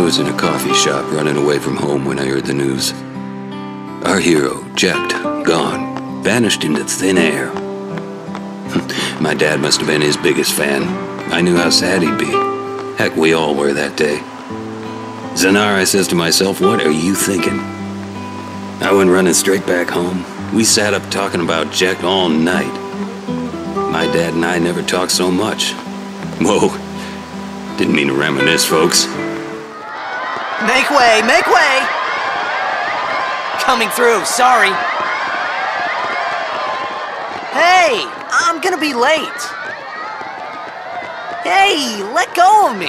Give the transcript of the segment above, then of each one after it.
was in a coffee shop running away from home when I heard the news. Our hero, checked, gone, vanished into thin air. My dad must have been his biggest fan. I knew how sad he'd be. Heck, we all were that day. Zanar, I says to myself, what are you thinking? I went running straight back home. We sat up talking about Jack all night. My dad and I never talked so much. Whoa, didn't mean to reminisce, folks. Make way, make way! Coming through, sorry. Hey, I'm gonna be late. Hey, let go of me.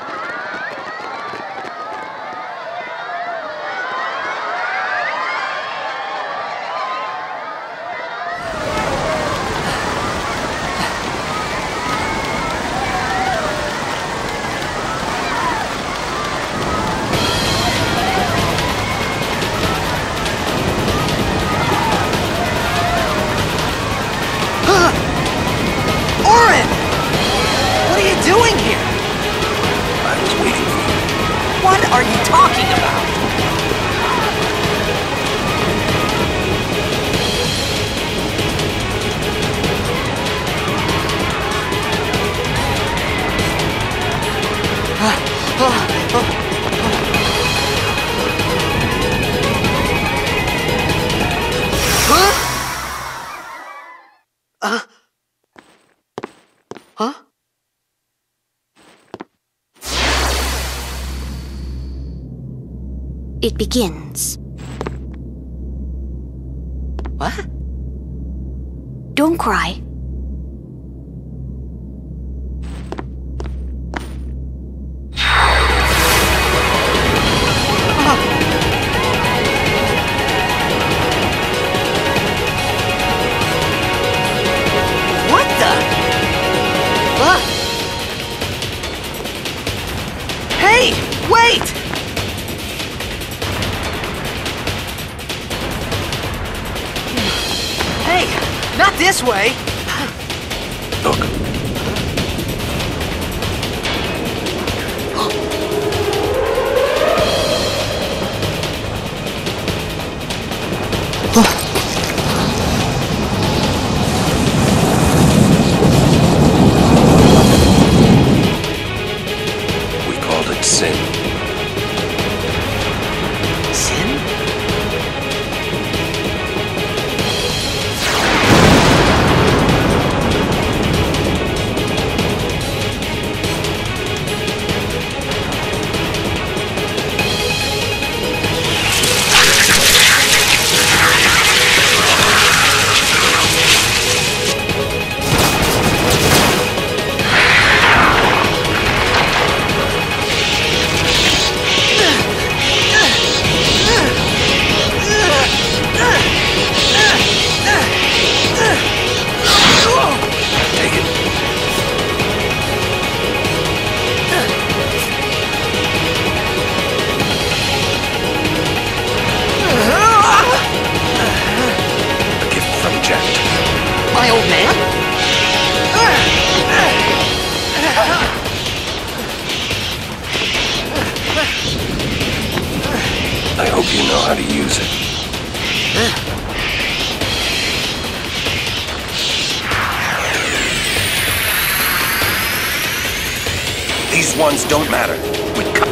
What are you talking about? Huh? It begins. What? Don't cry. What the? Hey, wait! Hey, not this way! Look. We called it sin. Sin? My old man? I hope you know how to use it. These ones don't matter. We cut.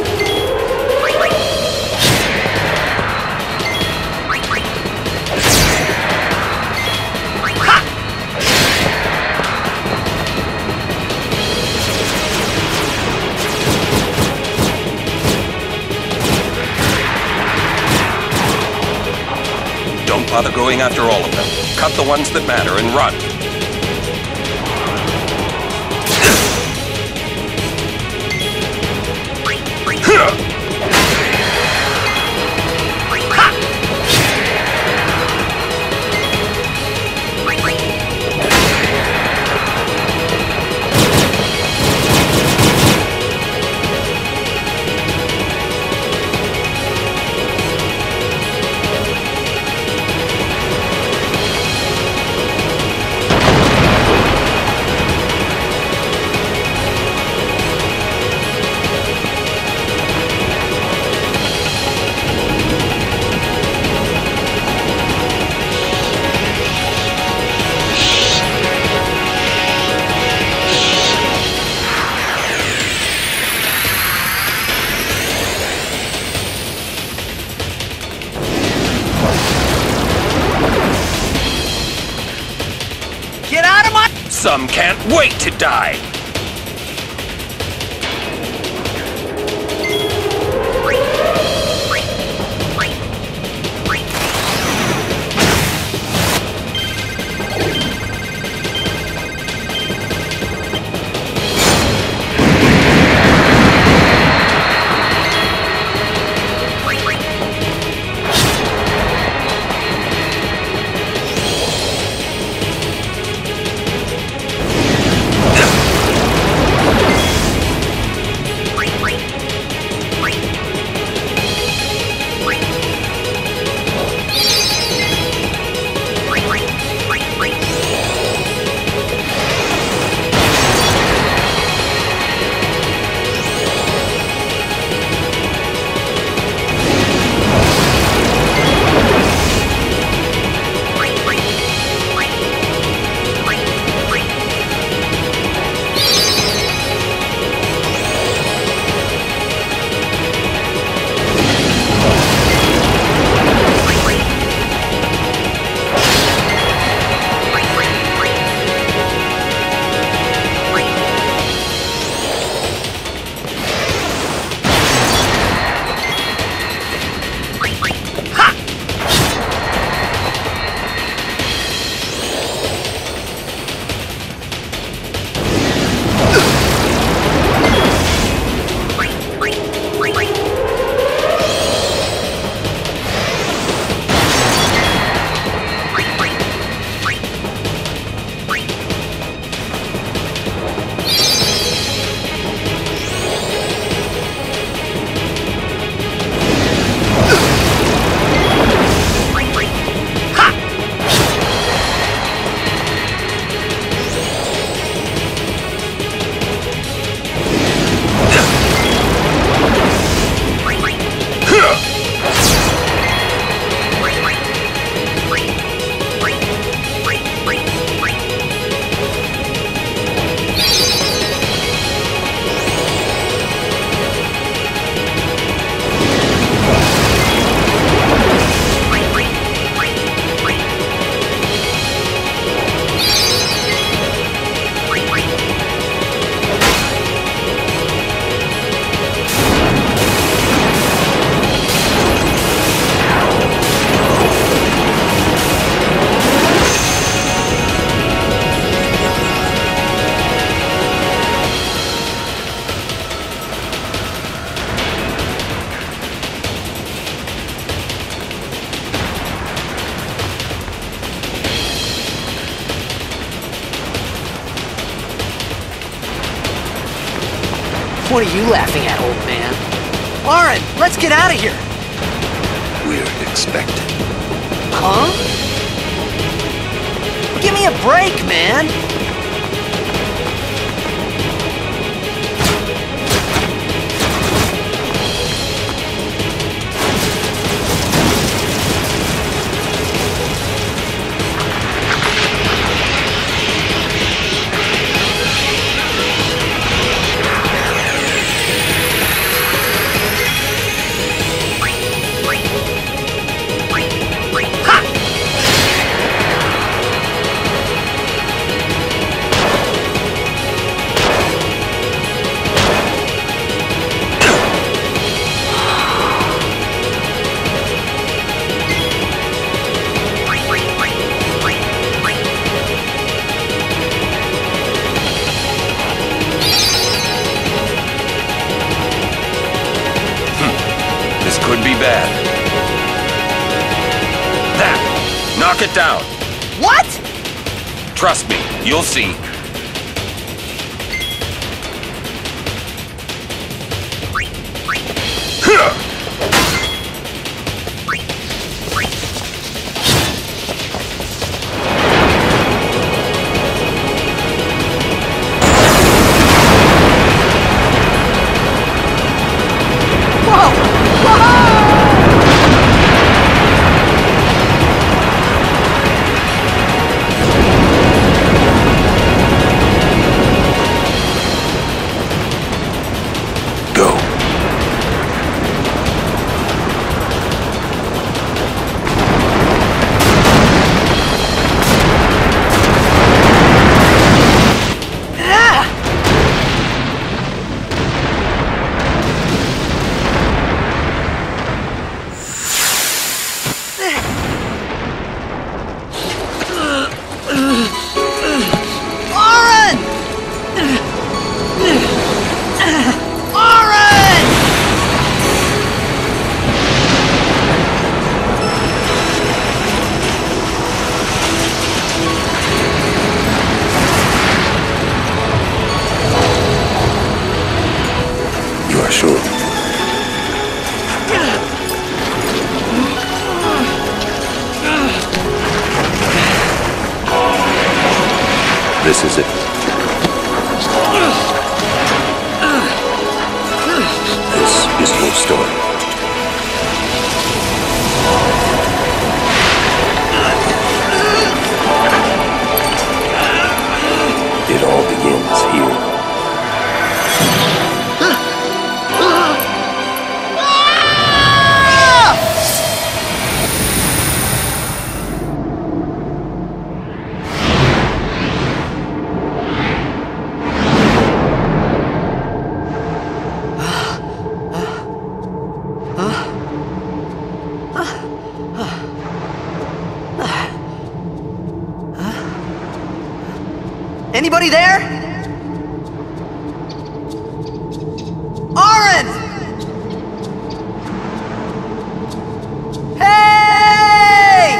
Don't bother going after all of them. Cut the ones that matter and run. Some can't wait to die! What are you laughing at, old man? Lauren, let's get out of here! We're expected. Huh? Give me a break, man! Could be bad. That! Knock it down! What? Trust me, you'll see. This is it. This is your story. It all begins here. Anybody there? Oren! Hey!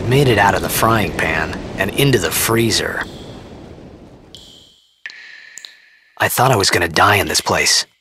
I'd made it out of the frying pan and into the freezer. I thought I was gonna die in this place.